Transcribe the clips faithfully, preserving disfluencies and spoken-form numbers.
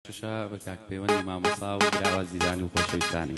ششا بە کاکپەیوەندی مامۆستا و براوە زیرانی و خۆشەویستانی.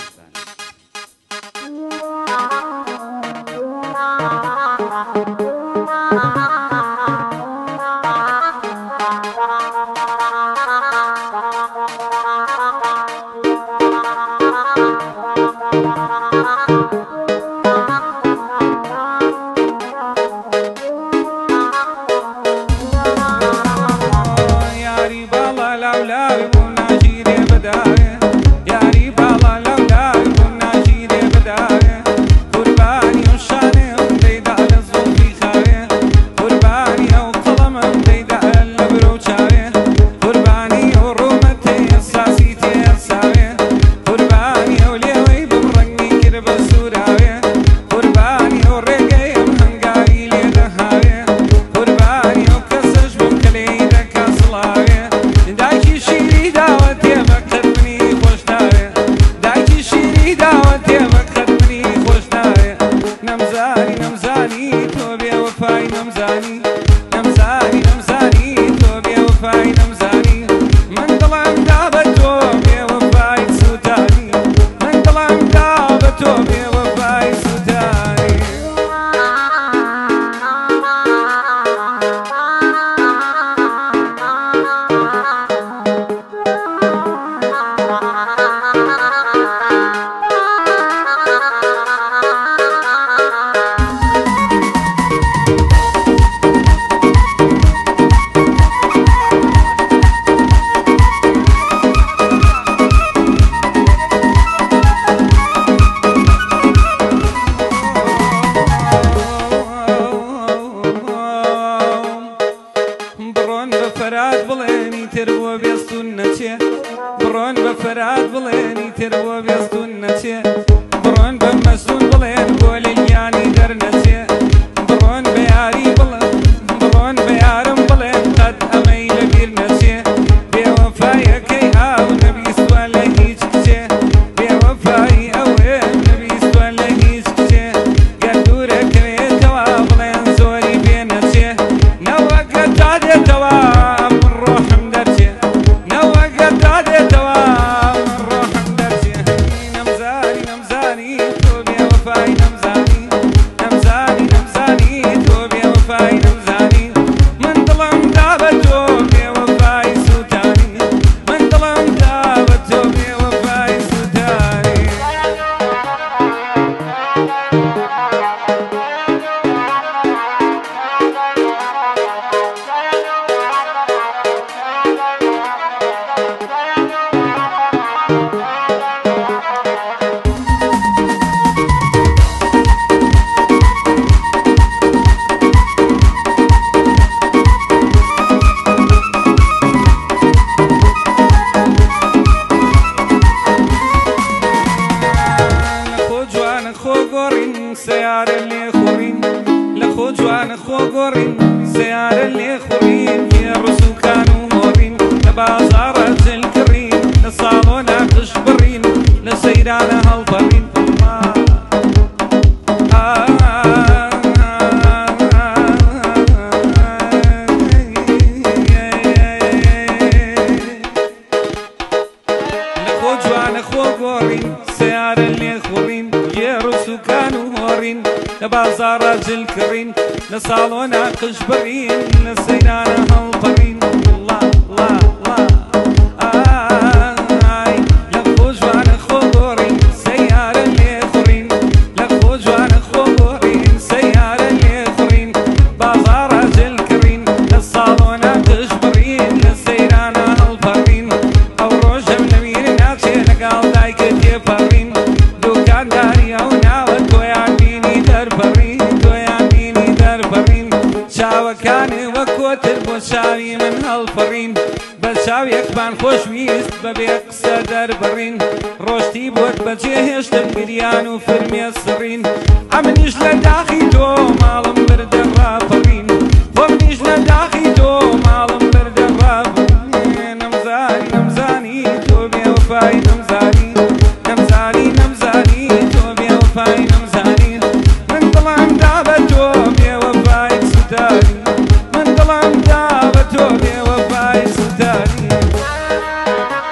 من ظلم دابت وبي وفاي ستاني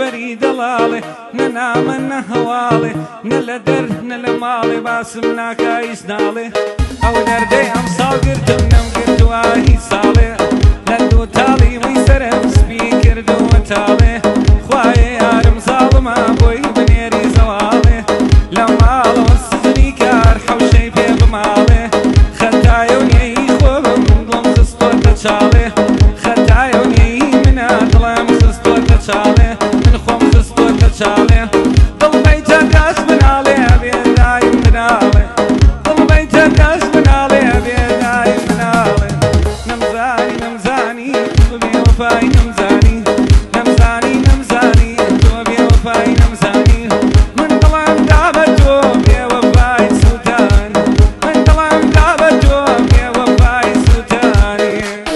بەری دەڵاڵێ نەنامە نەهەواڵێ نە لە دەر نە لە ماڵێ باسم ناکایش ناڵێ ئەو دەردەی ئەم ساڵ گرتم نەمگرتووە هیچ ساڵێ لە دوو تاڵی وەی سەرم سپی کردووە تاڵێ خوایە یارم ساڵمە بۆی بنێری زەواڵێ لە ماڵەوە سزنی کار حەوشەی پێ بماڵێ خەتایە و نێی خۆبم دڵم خستۆتە چاڵێ خەتایە و نێی منە دڵم خستۆتە چاڵێ من خۆم خستۆتە چاڵێ دڵبەیتە دەست مناڵێ بێدایم مناڵێ دڵبەیتە دەست مناڵێ بێدایم مناڵێ نەمزانی نەمزانی تۆ بێوەفای نەمزانی نەمزانی نەمزانی تۆ بێوەفای نەمزانی من دڵم دا بە تۆ بێوەفای سووتان من دڵم دا بە تۆ بێوەفای سووتانی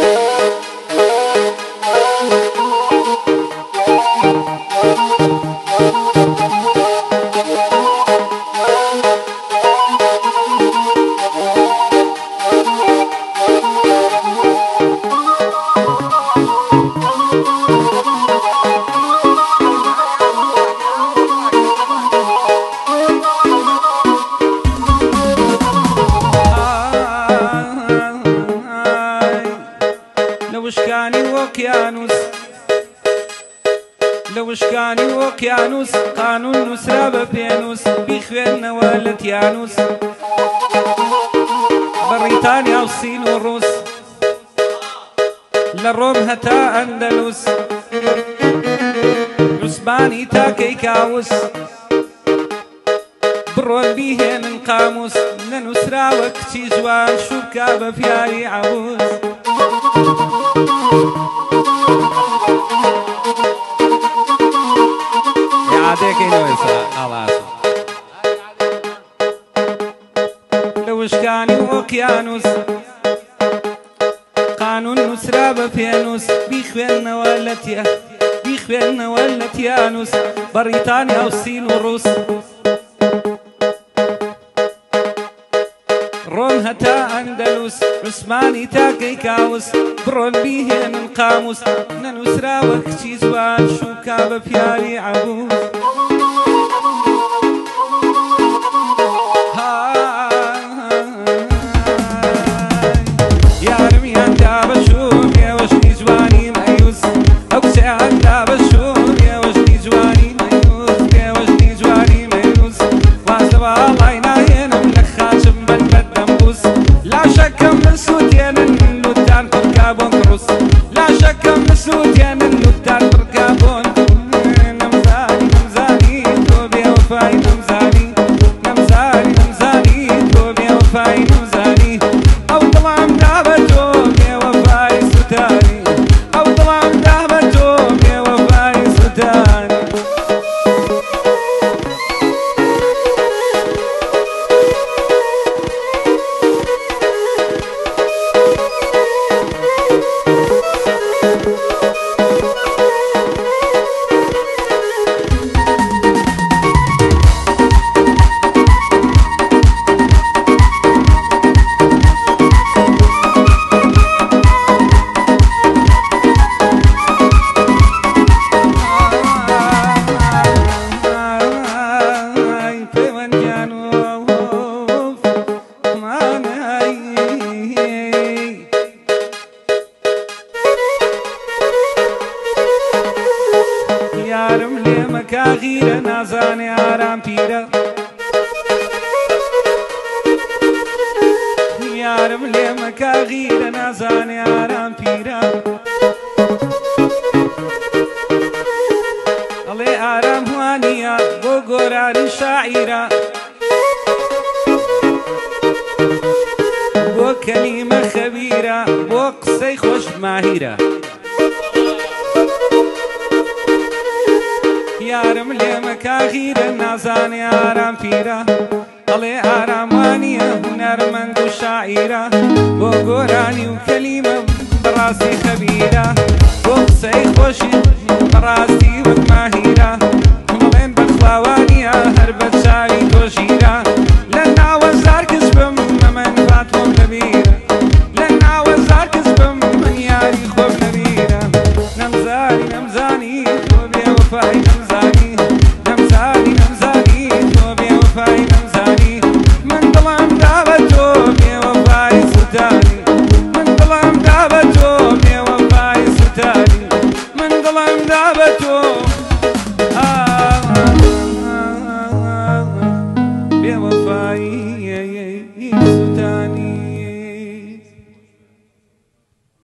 لوشکانی وەقیانوس لوشکانی وەقیانوس قانون نووسرا بە پێنووس بیخوێننەوە لە تیانوس بەریتانیا و سین و ڕووس لە ڕۆم هەتا ئەندەلوس عوسمانی تاکەی کاوس بڕۆن بیهێنن قاموس نەنووسراوە کچی جوان شووبکە بە پیاوی عەبوس لوشکانی وەقیانوس قانون نووسرا بە پێنووس بیخوێننەوە لە تیا بیخوێننەوە لە تیانوس بەریتانیا و سین و ڕووس ڕۆم هەتا ئەندەلوس عوسمانی تاکەی کاوس بڕۆن بیهێنن قاموس نەنووسراوە کچی جوان شووبکە بە پیاوی عەبوس لا شك مسود يا من نتار بركابون نمزاني نمزاني تو بيوفاي نمزاني نمزاني نمزاني تو بيوفاي نمزاني او طلعم دابتو بيوفاي ستاني او طلعم دابتو بيوفاي ستاني یارم لێمە کاغیرە نازانێ ئارام پیرە یارم لێمە کاغیرە نازانێ ئارام پیرە ئەڵێ ئارام وانیە بۆ گۆرانی شاعیرە بۆ کەلیمە خەبیرە بۆ قسەی خۆش ماهیرە یارم لێمە کاغیرە نازانێ ئارام پیرە ئەڵێ ئاراموانیە هونەرمەند و شاعیرە بۆ گۆرانی و کەلیمە بەڕاستی خەبیرە بۆ قسەی خۆشی بەڕاستی